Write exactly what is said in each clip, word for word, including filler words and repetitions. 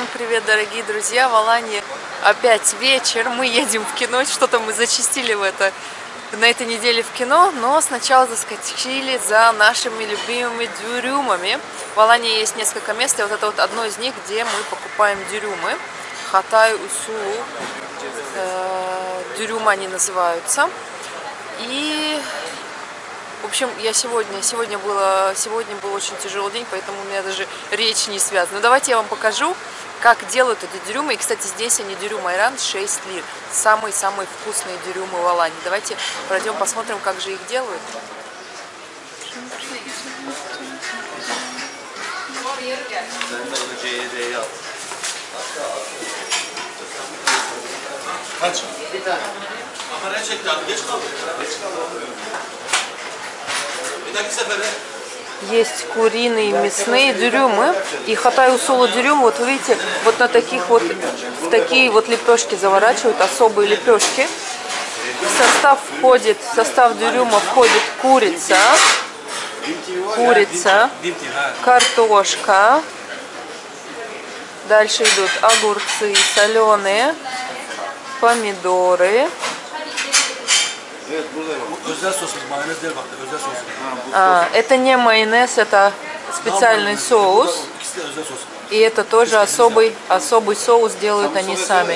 Всем привет, дорогие друзья! В Алании опять вечер. Мы едем в кино. Что-то мы зачастили в это, на этой неделе в кино. Но сначала заскочили за нашими любимыми дюрюмами. В Алании есть несколько мест. И вот это вот одно из них, где мы покупаем дюрюмы. Хатай Усулу. Э, дюрюмы они называются. И... В общем, я сегодня, сегодня, было, сегодня был очень тяжелый день, поэтому у меня даже речь не связана. Но давайте я вам покажу, как делают эти дюрюмы. И, кстати, здесь они дюрюм айран шесть лир. Самые-самые вкусные дюрюмы в Алании. Давайте пройдем, посмотрим, как же их делают. Есть куриные и мясные дюрюмы. И хатай усулу дюрюм, вот вы видите, вот на таких вот, в такие вот лепешки заворачивают, особые лепешки. В состав входит, в состав дюрюма входит курица, курица, картошка. Дальше идут огурцы соленые, помидоры. А, это не майонез, это специальный соус. И это тоже особый, особый соус делают они сами.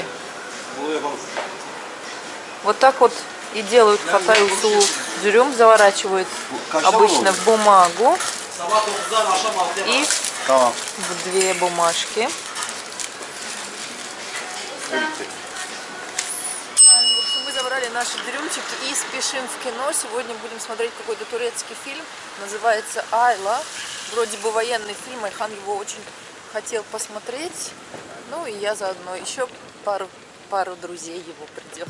Вот так вот и делают хатай усулу дюрюм, заворачивают обычно в бумагу и в две бумажки. Забрали наши дюрюмчики и спешим в кино. Сегодня будем смотреть какой-то турецкий фильм. Называется «Айла». Вроде бы военный фильм. Айхан его очень хотел посмотреть. Ну и я заодно. Еще пару, пару друзей его придет.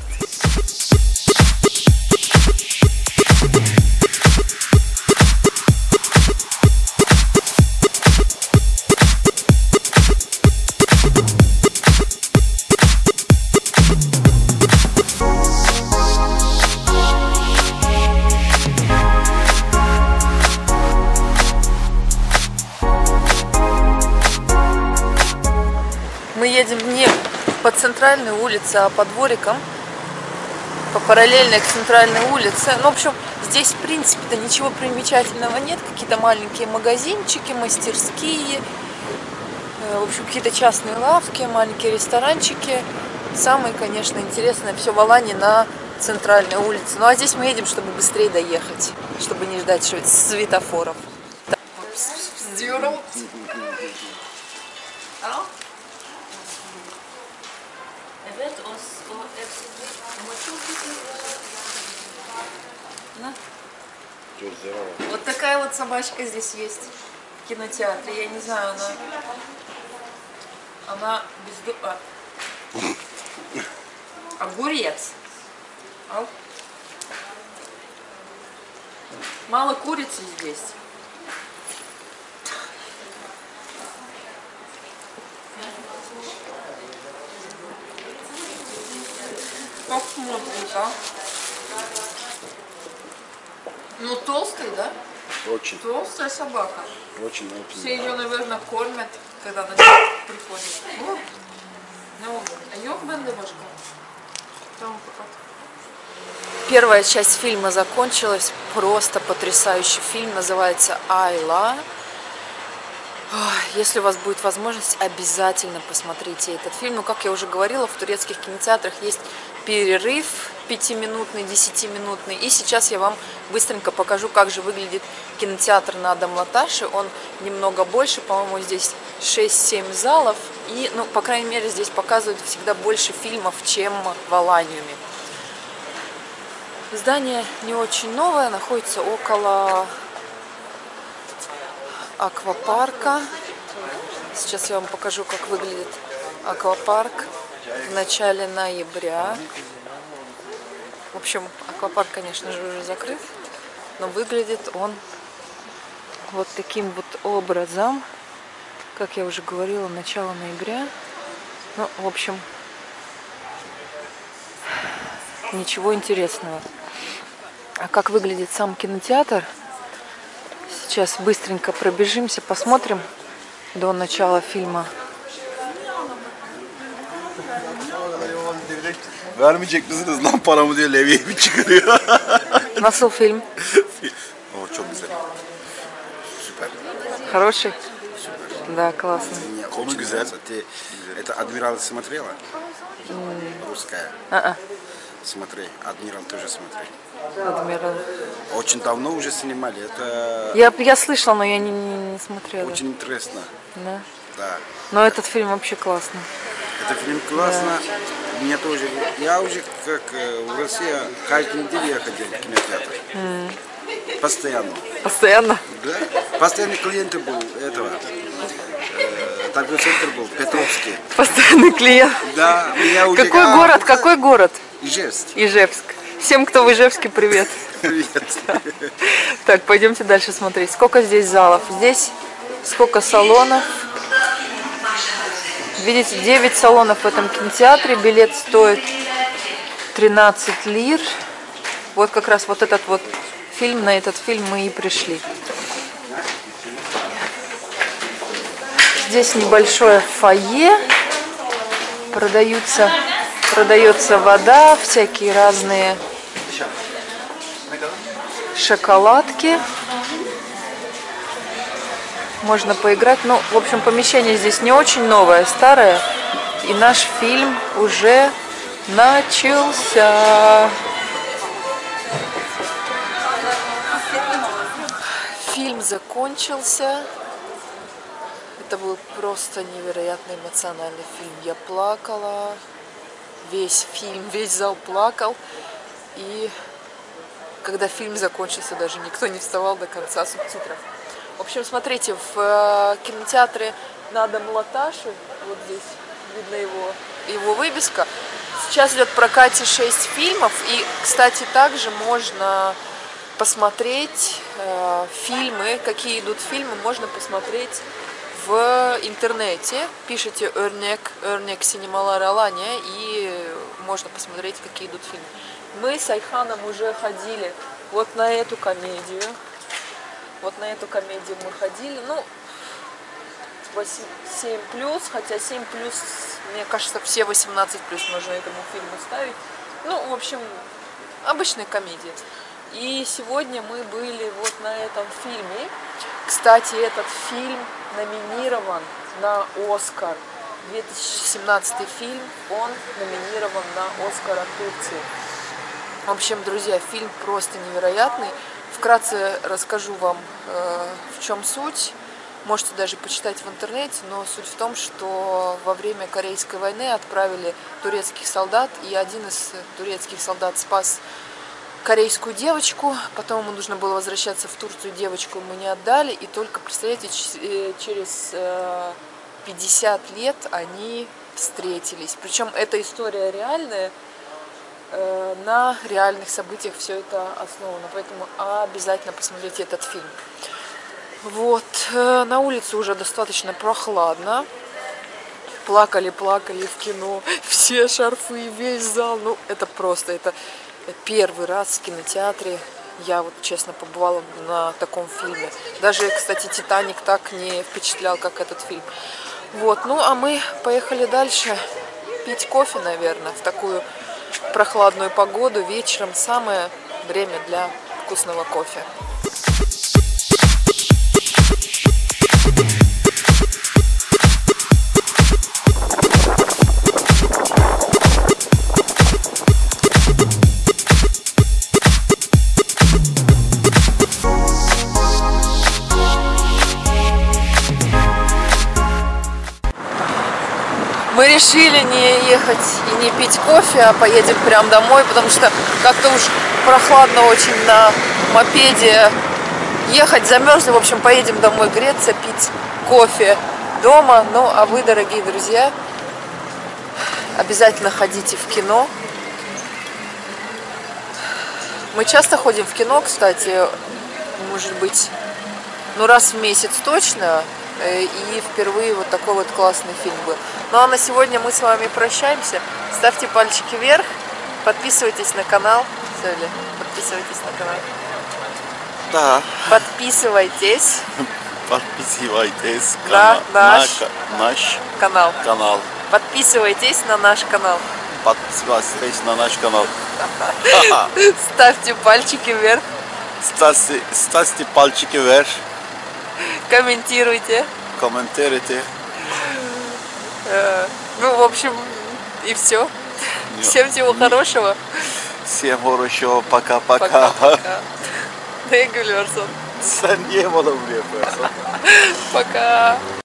Мы едем не по центральной улице, а по дворикам, по параллельной к центральной улице. Ну, в общем, здесь, в принципе-то, ничего примечательного нет. Какие-то маленькие магазинчики, мастерские, в общем, какие-то частные лавки, маленькие ресторанчики. Самое, конечно, интересное все в Алании на центральной улице. Ну, а здесь мы едем, чтобы быстрее доехать, чтобы не ждать светофоров. Вот такая вот собачка здесь есть в кинотеатре. Я не знаю, она, она без... А. Огурец. А? Мало курицы здесь. Как смотрится, а? Ну, толстый, да? Очень. Толстая собака. Очень, очень. Все ее, наверное, кормят, когда она приходит. О, ну, а ее бандывашка. Первая часть фильма закончилась. Просто потрясающий фильм. Называется «Айла». Если у вас будет возможность, обязательно посмотрите этот фильм. Но, как я уже говорила, в турецких кинотеатрах есть перерыв пятиминутный, десятиминутный. И сейчас я вам быстренько покажу, как же выглядит кинотеатр на Дамлаташе. Он немного больше, по-моему, здесь шесть-семь залов. И, ну, по крайней мере, здесь показывают всегда больше фильмов, чем в Аланиуме. Здание не очень новое, находится около аквапарка. Сейчас я вам покажу, как выглядит аквапарк в начале ноября. В общем, аквапарк, конечно же, уже закрыт, но выглядит он вот таким вот образом. Как я уже говорила, начало ноября. Ну, в общем, ничего интересного. А как выглядит сам кинотеатр? Сейчас быстренько пробежимся, посмотрим до начала фильма. Vermeyecek misiniz lan paramı diye levyeyi bir çıkarıyor. Nasıl film? О, çok güzel. Süper. Хороший? Да, классно. Konu güzel. Ты это Адмирал смотрела? Русская. А-а. Смотри, Адмирал тоже смотри. Адмирал. Очень давно уже снимали. Это Я, я слышала, но я не, не, не смотрела. очень интересно. Да. Да. Но этот фильм вообще классный. Это фильм классно. Мне тоже. Я уже как э, в России каждую неделю я ходил в кинотеатр. Mm. Постоянно. Постоянно? Да. Постоянный клиент был этого. Э, торговый центр был Петровский. Постоянный клиент. Да. Меня уже... Какой а, город? да. Какой город? Ижевск. Ижевск. Всем, кто в Ижевске, привет. Привет. Так, пойдемте дальше смотреть. Сколько здесь залов? Здесь сколько салонов? Видите, девять салонов в этом кинотеатре. Билет стоит тринадцать лир. Вот как раз вот этот вот фильм, на этот фильм мы и пришли. Здесь небольшое фойе. Продаются, продается вода, всякие разные шоколадки. Можно поиграть. Ну, в общем, помещение здесь не очень новое, старое. И наш фильм уже начался. Фильм закончился. Это был просто невероятно эмоциональный фильм. Я плакала. Весь фильм, весь зал плакал. И когда фильм закончился, даже никто не вставал до конца субтитров. В общем, смотрите, в кинотеатре на Дом Латаши, вот здесь видно его, его вывеска. Сейчас идет в прокате шесть фильмов. И, кстати, также можно посмотреть э, фильмы, какие идут фильмы, можно посмотреть в интернете. Пишите Örnek, Örnek Sinemalar Alanya, и можно посмотреть, какие идут фильмы. Мы с Айханом уже ходили вот на эту комедию. Вот на эту комедию мы ходили. Ну, семь плюс, хотя семь плюс, мне кажется, все восемнадцать плюс можно этому фильму ставить. Ну, в общем, обычная комедия. И сегодня мы были вот на этом фильме. Кстати, этот фильм номинирован на Оскар. две тысячи семнадцатый фильм, он номинирован на Оскар от Турции. В общем, друзья, фильм просто невероятный. Вкратце расскажу вам, э, в чем суть. Можете даже почитать в интернете, но суть в том, что во время Корейской войны отправили турецких солдат, и один из турецких солдат спас корейскую девочку. Потом ему нужно было возвращаться в Турцию, девочку ему не отдали, и только, представляете, через пятьдесят лет они встретились. Причем эта история реальная. На реальных событиях все это основано, поэтому обязательно посмотрите этот фильм. Вот, на улице уже достаточно прохладно. Плакали, плакали в кино, все шарфы, весь зал. Ну, это просто, это первый раз в кинотеатре я вот честно побывала на таком фильме. Даже, кстати, «Титаник» так не впечатлял, как этот фильм. Вот, ну а мы поехали дальше пить кофе, наверное, в такую прохладную погоду. Вечером самое время для вкусного кофе. Мы решили не ехать и не пить кофе, а поедем прям домой, потому что как-то уж прохладно очень на мопеде ехать, замерзли. В общем, поедем домой греться, пить кофе дома. Ну, а вы, дорогие друзья, обязательно ходите в кино. Мы часто ходим в кино, кстати, может быть, ну раз в месяц точно. И впервые вот такой вот классный фильм был. Ну а на сегодня мы с вами прощаемся. Ставьте пальчики вверх, подписывайтесь на канал. Все ли? Подписывайтесь на канал. Да. Подписывайтесь. Подписывайтесь на наш, наш канал. канал. Подписывайтесь на наш канал. Подписывайтесь на наш канал. Ставьте пальчики вверх. Ставьте, ставьте пальчики вверх. Комментируйте. Комментируйте. Ну, в общем, и все. Всем всего хорошего. Всем хорошего. Пока-пока. Пока-пока. Ne gülüyorsun? Sen niye bana bunu yapıyorsun? Пока.